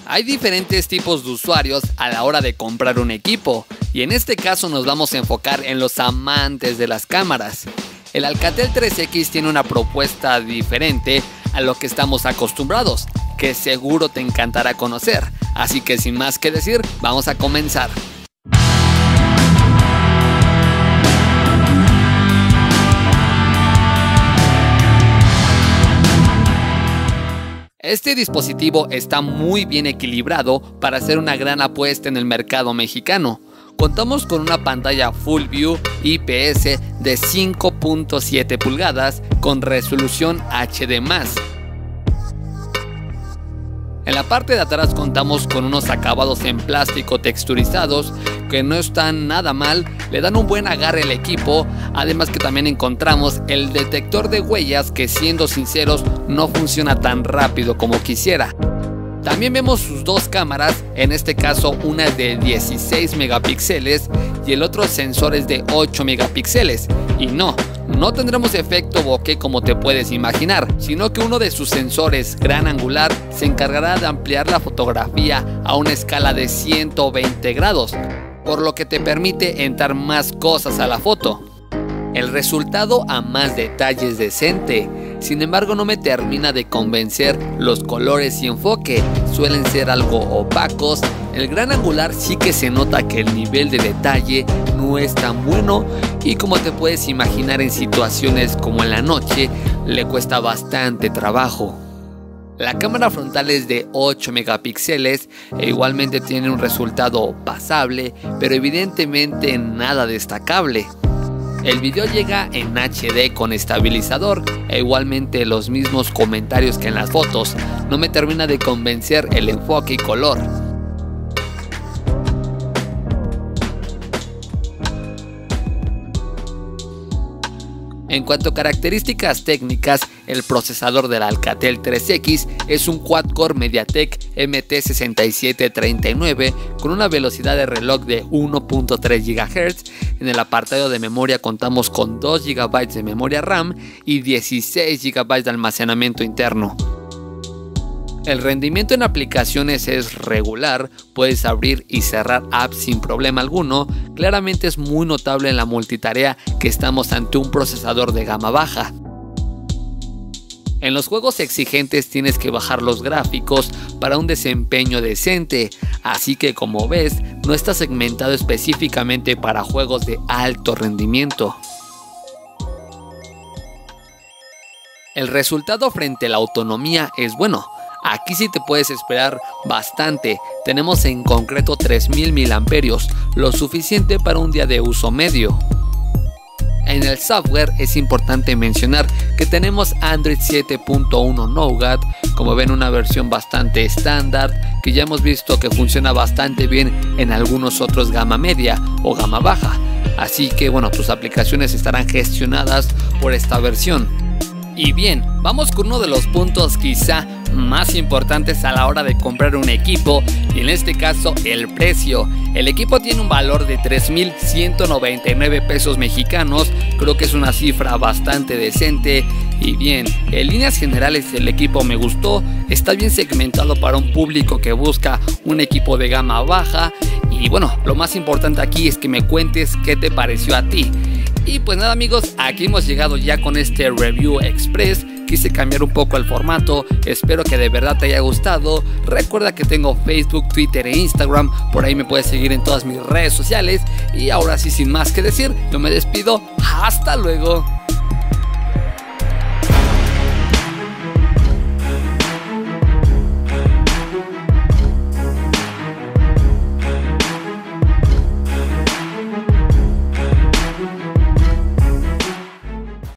Hay diferentes tipos de usuarios a la hora de comprar un equipo, y en este caso nos vamos a enfocar en los amantes de las cámaras. El Alcatel 3X tiene una propuesta diferente a lo que estamos acostumbrados, que seguro te encantará conocer, así que sin más que decir, vamos a comenzar. Este dispositivo está muy bien equilibrado para hacer una gran apuesta en el mercado mexicano. Contamos con una pantalla Full View IPS de 5.7 pulgadas con resolución HD+. En la parte de atrás contamos con unos acabados en plástico texturizados que no están nada mal, le dan un buen agarre al equipo, además que también encontramos el detector de huellas que, siendo sinceros, no funciona tan rápido como quisiera. También vemos sus dos cámaras, en este caso una de 16 megapíxeles y el otro sensores de 8 megapíxeles. Y no tendremos efecto bokeh como te puedes imaginar, sino que uno de sus sensores gran angular se encargará de ampliar la fotografía a una escala de 120 grados, por lo que te permite entrar más cosas a la foto. El resultado a más detalle es decente, sin embargo no me termina de convencer los colores y enfoque, suelen ser algo opacos. El gran angular sí que se nota que el nivel de detalle no es tan bueno y, como te puedes imaginar, en situaciones como en la noche le cuesta bastante trabajo. La cámara frontal es de 8 megapíxeles e igualmente tiene un resultado pasable, pero evidentemente nada destacable. El video llega en HD con estabilizador e igualmente los mismos comentarios que en las fotos. No me termina de convencer el enfoque y color. En cuanto a características técnicas, el procesador del Alcatel 3X es un quad-core MediaTek MT6739 con una velocidad de reloj de 1.3 GHz. En el apartado de memoria contamos con 2 GB de memoria RAM y 16 GB de almacenamiento interno. El rendimiento en aplicaciones es regular, puedes abrir y cerrar apps sin problema alguno. Claramente es muy notable en la multitarea que estamos ante un procesador de gama baja. En los juegos exigentes tienes que bajar los gráficos para un desempeño decente, así que, como ves, no está segmentado específicamente para juegos de alto rendimiento. El resultado frente a la autonomía es bueno. Aquí sí te puedes esperar bastante, tenemos en concreto 3000 mAh, lo suficiente para un día de uso medio. En el software es importante mencionar que tenemos Android 7.1 Nougat, como ven, una versión bastante estándar que ya hemos visto que funciona bastante bien en algunos otros gama media o gama baja, así que bueno, tus aplicaciones estarán gestionadas por esta versión. Y bien, vamos con uno de los puntos quizá más importantes a la hora de comprar un equipo, y en este caso el precio. El equipo tiene un valor de 3,199 pesos mexicanos, creo que es una cifra bastante decente. Y bien, en líneas generales el equipo me gustó, está bien segmentado para un público que busca un equipo de gama baja. Y bueno, lo más importante aquí es que me cuentes qué te pareció a ti. Y pues nada, amigos, aquí hemos llegado ya con este review express. Quise cambiar un poco el formato, espero que de verdad te haya gustado. Recuerda que tengo Facebook, Twitter e Instagram, por ahí me puedes seguir en todas mis redes sociales. Y ahora sí, sin más que decir, yo me despido, hasta luego.